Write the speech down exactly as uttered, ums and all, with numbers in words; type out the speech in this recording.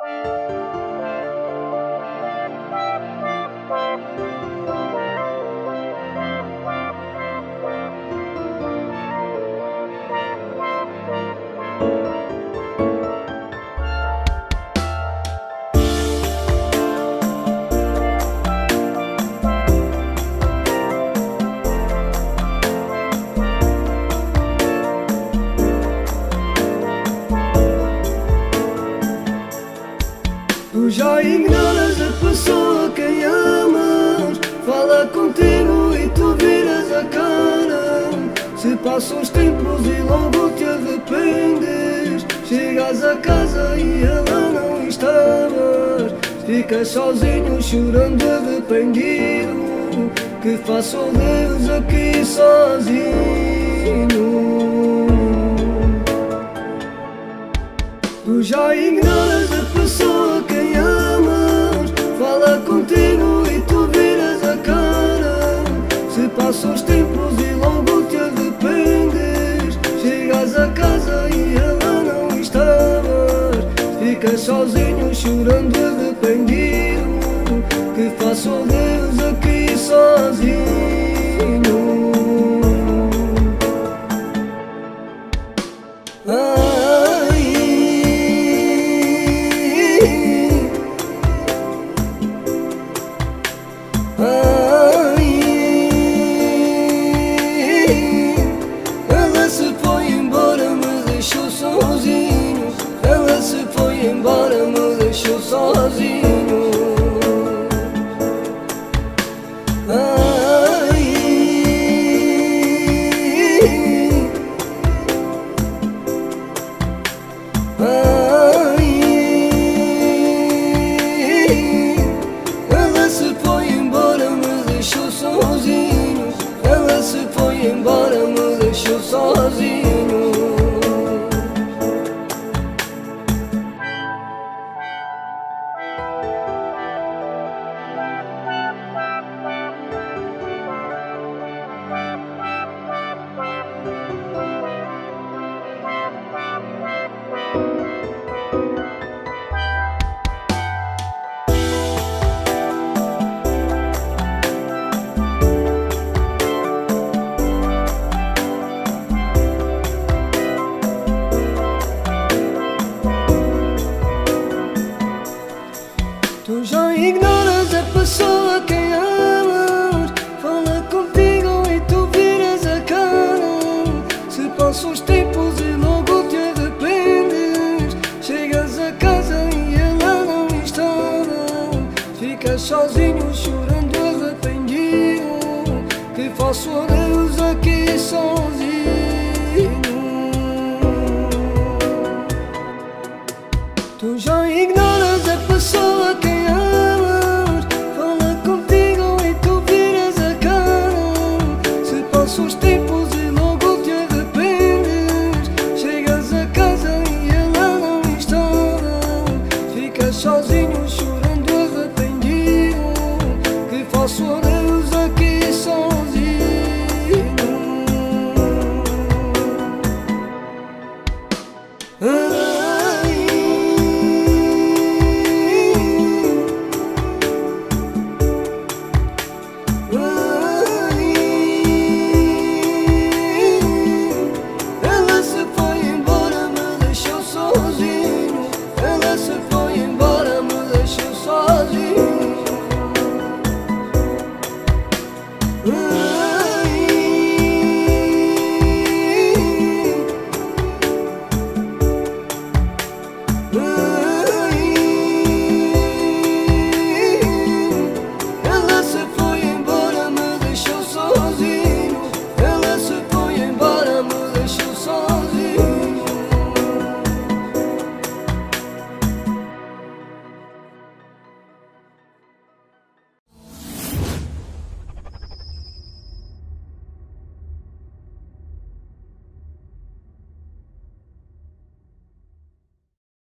Tu já ignoras a pessoa quem amas, fala contigo e tu viras a cara. Se passam os tempos e logo te arrependes, chegas a casa e ela não estavas. Ficas sozinho chorando arrependido, que faço Deus aqui sozinho. Tu já ignoras a pessoa quem amas, fala contigo e tu viras a cara. Se passam os tempos e logo te arrependes, chegas a casa e ela não estavas. Ficas sozinho chorando arrependido, que faço Deus aqui sozinho. Ela se foi embora, me deixou sozinho. Ela se foi embora, me deixou sozinho. Ai, ai, ela se foi embora, me deixou sozinho. Ela se foi embora, me deixou sozinho. Tu já ignoras a pessoa quem amas, fala contigo e tu viras a cara. Se passam os tempos e logo te arrependes, chegas a casa e ela não estava. Ficas sozinho chorando arrependido, que faço a Deus aqui sozinho. Tu já ignoras a pessoa quem amas, fala contigo e tu viras a cara. Se passam os tempos e logo te arrependes, chegas a casa e ela não estava. Ficas sozinho chorando arrependido, que faço a